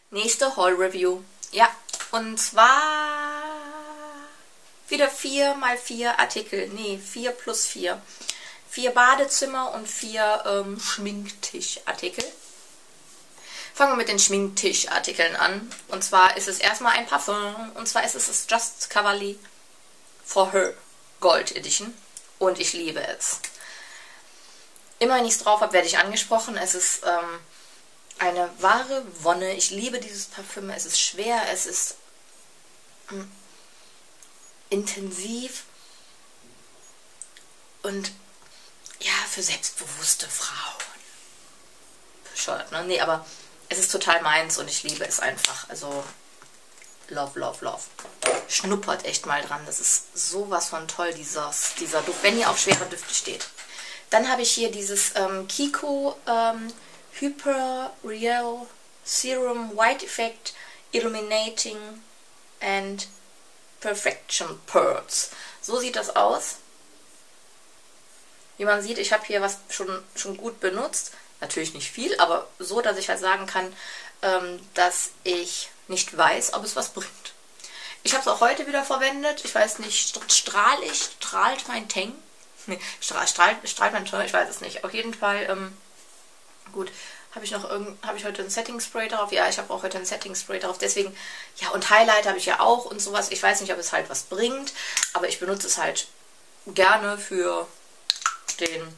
Nächste Haul-Review. Ja, und zwar wieder 4x4 Artikel. Nee, 4 plus 4. 4 Badezimmer und 4 Schminktischartikel. Fangen wir mit den Schminktischartikeln an. Und zwar ist es erstmal ein Parfum. Und zwar ist es das Just Cavalli For Her Gold Edition. Und ich liebe es. Immer wenn ich es drauf habe, werde ich angesprochen. Es ist eine wahre Wonne. Ich liebe dieses Parfüm. Es ist schwer, es ist intensiv und ja, für selbstbewusste Frauen. Bescheuert, ne? Nee, aber es ist total meins und ich liebe es einfach. Also, love, love, love. Schnuppert echt mal dran. Das ist sowas von toll, dieser Duft, wenn ihr auf schwere Düfte steht. Dann habe ich hier dieses Kiko Hyper Real Serum White Effect Illuminating and Perfection Pearls. So sieht das aus. Wie man sieht, ich habe hier was schon gut benutzt. Natürlich nicht viel, aber so, dass ich halt sagen kann, dass ich nicht weiß, ob es was bringt. Ich habe es auch heute wieder verwendet. Ich weiß nicht, strahlt mein Tang? Nee, strahlt mein Tang? Ich weiß es nicht. Auf jeden Fall, gut. Habe ich heute ein Setting Spray drauf? Ja, ich habe auch heute ein Setting Spray drauf. Deswegen, ja, und Highlight habe ich ja auch und sowas. Ich weiß nicht, ob es halt was bringt, aber ich benutze es halt gerne für den,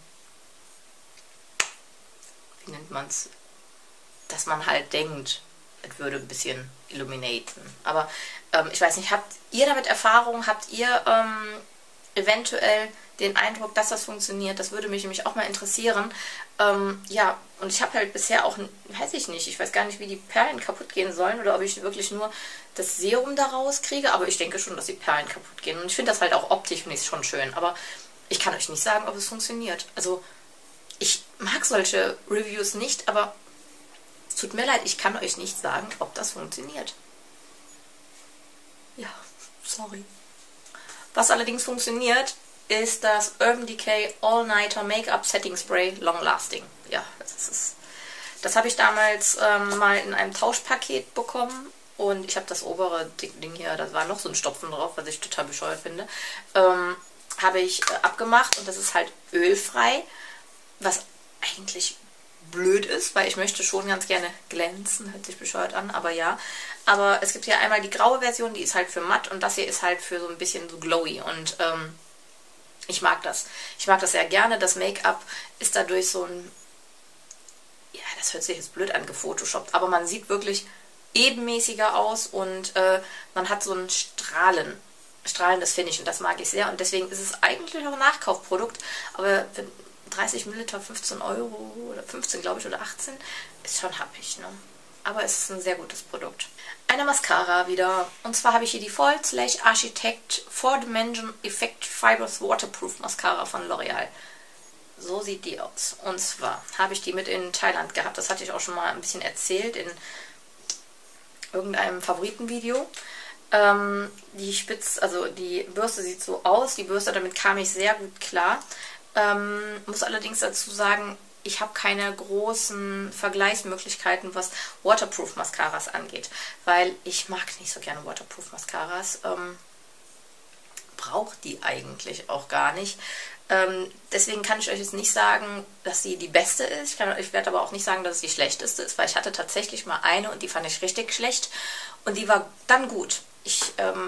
wie nennt man es, dass man halt denkt, es würde ein bisschen illuminaten. Aber ich weiß nicht, habt ihr damit Erfahrung? Habt ihr eventuell den Eindruck, dass das funktioniert? Das würde mich nämlich auch mal interessieren. Ja, und ich habe halt bisher auch, weiß ich nicht, ich weiß gar nicht, wie die Perlen kaputt gehen sollen oder ob ich wirklich nur das Serum daraus kriege, aber ich denke schon, dass die Perlen kaputt gehen. Und ich finde das halt auch optisch, finde ich es schon schön, aber ich kann euch nicht sagen, ob es funktioniert. Also, ich mag solche Reviews nicht, aber es tut mir leid, ich kann euch nicht sagen, ob das funktioniert. Ja, sorry. Was allerdings funktioniert, ist das Urban Decay All Nighter Make-up Setting Spray Long Lasting. Ja, das ist es. Das habe ich damals mal in einem Tauschpaket bekommen und ich habe das obere Ding hier, da war noch so ein Stopfen drauf, was ich total bescheuert finde, habe ich abgemacht und das ist halt ölfrei, was eigentlich blöd ist, weil ich möchte schon ganz gerne glänzen, hört sich bescheuert an, aber ja. Aber es gibt hier einmal die graue Version, die ist halt für matt und das hier ist halt für so ein bisschen so glowy und ich mag das. Ich mag das sehr gerne. Das Make-up ist dadurch so ein, ja, das hört sich jetzt blöd an, gefotoshoppt, aber man sieht wirklich ebenmäßiger aus und man hat so ein strahlendes Finish und das mag ich sehr und deswegen ist es eigentlich auch ein Nachkaufprodukt, aber für 30 Milliliter 15 Euro oder 15 glaube ich oder 18 ist schon happig, ne? Aber es ist ein sehr gutes Produkt. Eine Mascara wieder. Und zwar habe ich hier die False Lash Architect 4-Dimension Effect Fibrous Waterproof Mascara von L'Oreal. So sieht die aus. Und zwar habe ich die mit in Thailand gehabt. Das hatte ich auch schon mal ein bisschen erzählt in irgendeinem Favoritenvideo. Die Bürste sieht so aus. Die Bürste, damit kam ich sehr gut klar. Muss allerdings dazu sagen, ich habe keine großen Vergleichsmöglichkeiten, was Waterproof Mascaras angeht, weil ich mag nicht so gerne Waterproof Mascaras. Brauche die eigentlich auch gar nicht. Deswegen kann ich euch jetzt nicht sagen, dass sie die beste ist. Ich werde aber auch nicht sagen, dass es die schlechteste ist, weil ich hatte tatsächlich mal eine und die fand ich richtig schlecht und die war dann gut. Ich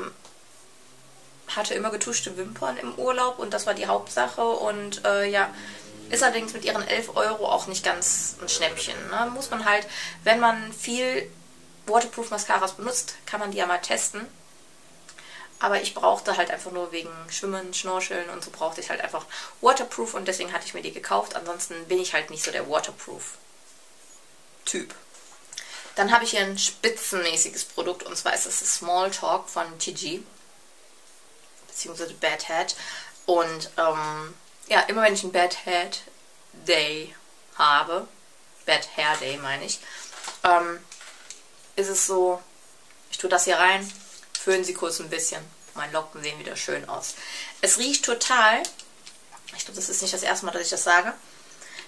hatte immer getuschte Wimpern im Urlaub und das war die Hauptsache und ja, ist allerdings mit ihren 11 Euro auch nicht ganz ein Schnäppchen. Ne? Muss man halt, wenn man viel Waterproof Mascaras benutzt, kann man die ja mal testen. Aber ich brauchte halt einfach nur wegen Schwimmen, Schnorcheln und so brauchte ich halt einfach Waterproof und deswegen hatte ich mir die gekauft. Ansonsten bin ich halt nicht so der Waterproof-Typ. Dann habe ich hier ein spitzenmäßiges Produkt und zwar ist es das Small Talk von TG. Beziehungsweise Bad Head. Und ja, immer wenn ich einen Bad Head Day habe, Bad Hair Day meine ich, ist es so, ich tue das hier rein, föhnen sie kurz ein bisschen, meine Locken sehen wieder schön aus. Es riecht total, ich glaube, das ist nicht das erste Mal, dass ich das sage,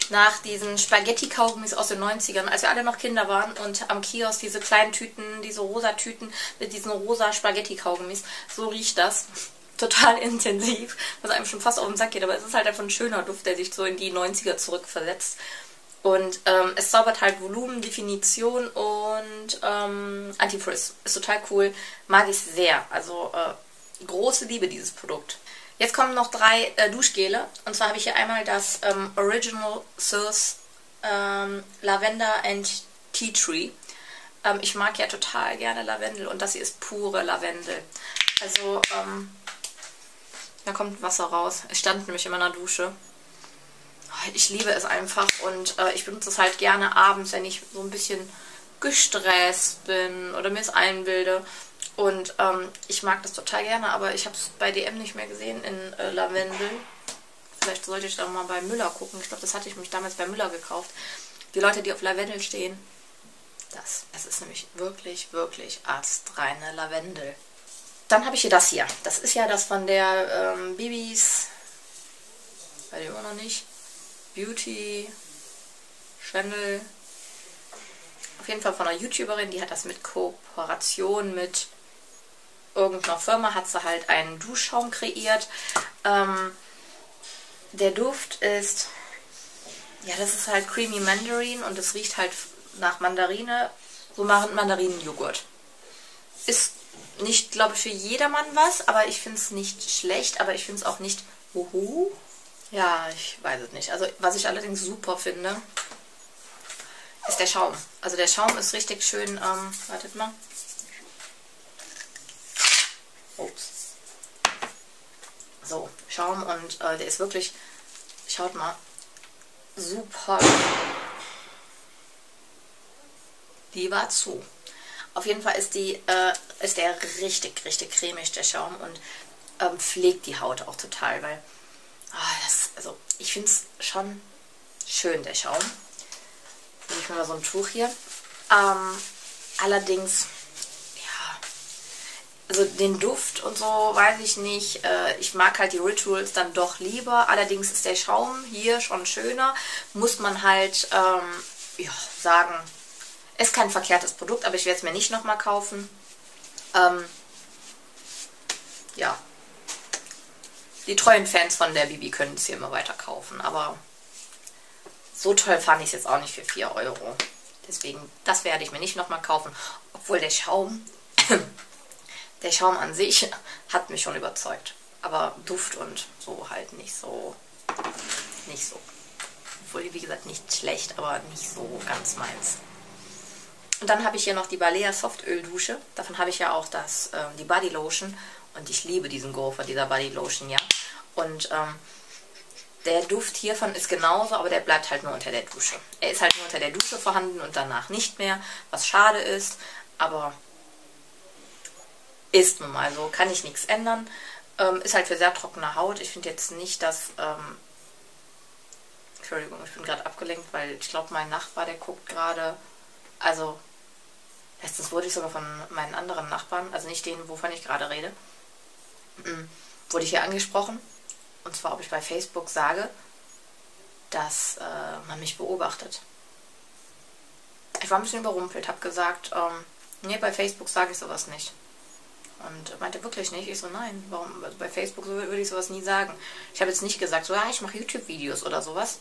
nach diesen Spaghetti-Kaugummis aus den 90ern, als wir alle noch Kinder waren und am Kiosk diese kleinen Tüten, diese rosa Tüten mit diesen rosa Spaghetti-Kaugummis. So riecht das. Total intensiv, was einem schon fast auf den Sack geht, aber es ist halt einfach ein schöner Duft, der sich so in die 90er zurückversetzt. Und es zaubert halt Volumen, Definition und Antifrizz. Ist total cool, mag ich sehr. Also große Liebe, dieses Produkt. Jetzt kommen noch 3 Duschgele. Und zwar habe ich hier einmal das Original Source Lavender and Tea Tree. Ich mag ja total gerne Lavendel und das hier ist pure Lavendel. Also, da kommt Wasser raus. Es stand nämlich in meiner Dusche. Ich liebe es einfach und ich benutze es halt gerne abends, wenn ich so ein bisschen gestresst bin oder mir es einbilde. Und ich mag das total gerne, aber ich habe es bei DM nicht mehr gesehen in Lavendel. Vielleicht sollte ich da mal bei Müller gucken. Ich glaube, das hatte ich mich damals bei Müller gekauft. Die Leute, die auf Lavendel stehen, das ist nämlich wirklich, wirklich astreine Lavendel. Dann habe ich hier das hier. Das ist ja das von der Bibis, weiß ich immer noch nicht, Beauty Channel. Auf jeden Fall von einer YouTuberin, die hat das mit Kooperation mit irgendeiner Firma, hat sie halt einen Duschschaum kreiert. Der Duft ist, ja, das ist halt Creamy Mandarin und es riecht halt nach Mandarine, so Mandarinenjoghurt. Ist nicht, glaube ich, für jedermann was, aber ich finde es nicht schlecht, aber ich finde es auch nicht wuhu. Ja, ich weiß es nicht. Also, was ich allerdings super finde, ist der Schaum. Also, der Schaum ist richtig schön, wartet mal. Ups. So, Schaum und der ist wirklich, schaut mal, super. Die war zu. Auf jeden Fall ist der richtig, richtig cremig, der Schaum, und pflegt die Haut auch total, weil also ich finde es schon schön, der Schaum. Nehme ich mir mal so ein Tuch hier. Allerdings, ja, also den Duft und so weiß ich nicht. Ich mag halt die Rituals dann doch lieber. Allerdings ist der Schaum hier schon schöner. Muss man halt, ja, sagen, ist kein verkehrtes Produkt, aber ich werde es mir nicht nochmal kaufen. Ja. Die treuen Fans von der Bibi können es hier immer weiter kaufen, aber so toll fand ich es jetzt auch nicht für 4 Euro. Deswegen, das werde ich mir nicht nochmal kaufen. Obwohl der Schaum an sich hat mich schon überzeugt. Aber Duft und so halt nicht so. Nicht so. Obwohl, wie gesagt, nicht schlecht, aber nicht so ganz meins. Und dann habe ich hier noch die Balea Softöl-Dusche. Davon habe ich ja auch die Body Lotion. Und ich liebe diesen Geruch von dieser Body Lotion, ja. Und der Duft hiervon ist genauso, aber der bleibt halt nur unter der Dusche. Er ist halt nur unter der Dusche vorhanden und danach nicht mehr, was schade ist. Aber ist nun mal so, kann ich nichts ändern. Ist halt für sehr trockene Haut. Ich finde jetzt nicht, dass... Entschuldigung, ich bin gerade abgelenkt, weil ich glaube, mein Nachbar, der guckt gerade... Also, letztens wurde ich sogar von meinen anderen Nachbarn, also nicht denen, wovon ich gerade rede, wurde ich hier angesprochen. Und zwar, ob ich bei Facebook sage, dass man mich beobachtet. Ich war ein bisschen überrumpelt, habe gesagt, nee, bei Facebook sage ich sowas nicht. Und meinte, wirklich nicht? Ich so, nein, warum? Also bei Facebook würde ich sowas nie sagen. Ich habe jetzt nicht gesagt, so, ja, ich mache YouTube-Videos oder sowas.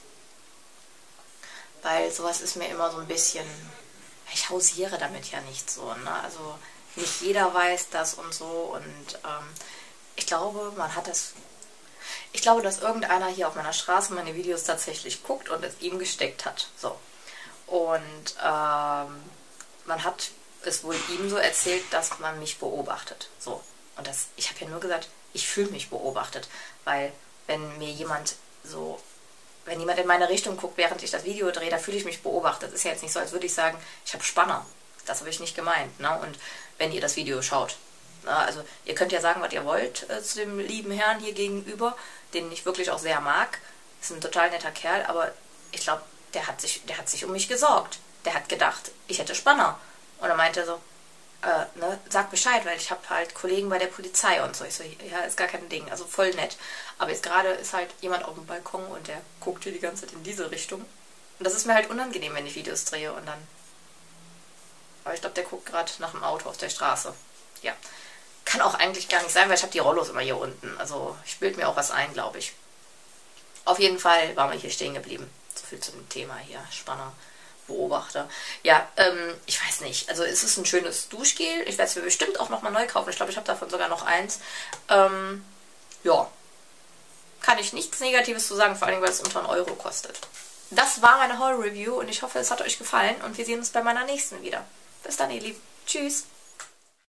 Weil sowas ist mir immer so ein bisschen... Ich hausiere damit ja nicht so, ne? Also nicht jeder weiß das und so, und ich glaube, man hat das... Ich glaube, dass irgendeiner hier auf meiner Straße meine Videos tatsächlich guckt und es ihm gesteckt hat. So. Und man hat es wohl ihm so erzählt, dass man mich beobachtet. So. Und ich habe ja nur gesagt, ich fühle mich beobachtet. Weil wenn mir jemand so... Wenn jemand in meine Richtung guckt, während ich das Video drehe, da fühle ich mich beobachtet. Das ist ja jetzt nicht so, als würde ich sagen, ich habe Spanner. Das habe ich nicht gemeint. Ne? Und wenn ihr das Video schaut. Ne? Also ihr könnt ja sagen, was ihr wollt zu dem lieben Herrn hier gegenüber, den ich wirklich auch sehr mag. Ist ein total netter Kerl, aber ich glaube, der hat sich um mich gesorgt. Der hat gedacht, ich hätte Spanner. Und er meinte so, ne, sag Bescheid, weil ich habe halt Kollegen bei der Polizei und so. Ich so, ja, ist gar kein Ding, also voll nett. Aber jetzt gerade ist halt jemand auf dem Balkon und der guckt hier die ganze Zeit in diese Richtung. Und das ist mir halt unangenehm, wenn ich Videos drehe und dann... Aber ich glaube, der guckt gerade nach dem Auto auf der Straße. Ja. Kann auch eigentlich gar nicht sein, weil ich habe die Rollos immer hier unten. Also ich bilde mir auch was ein, glaube ich. Auf jeden Fall waren wir hier stehen geblieben. So viel zu dem Thema hier. Spanner, Beobachter. Ja, ich weiß nicht. Also es ist ein schönes Duschgel. Ich werde es mir bestimmt auch nochmal neu kaufen. Ich glaube, ich habe davon sogar noch eins. Ja. Kann ich nichts Negatives zu sagen, vor allem, weil es unter 1 Euro kostet. Das war meine Haul-Review und ich hoffe, es hat euch gefallen und wir sehen uns bei meiner nächsten wieder. Bis dann, ihr Lieben. Tschüss.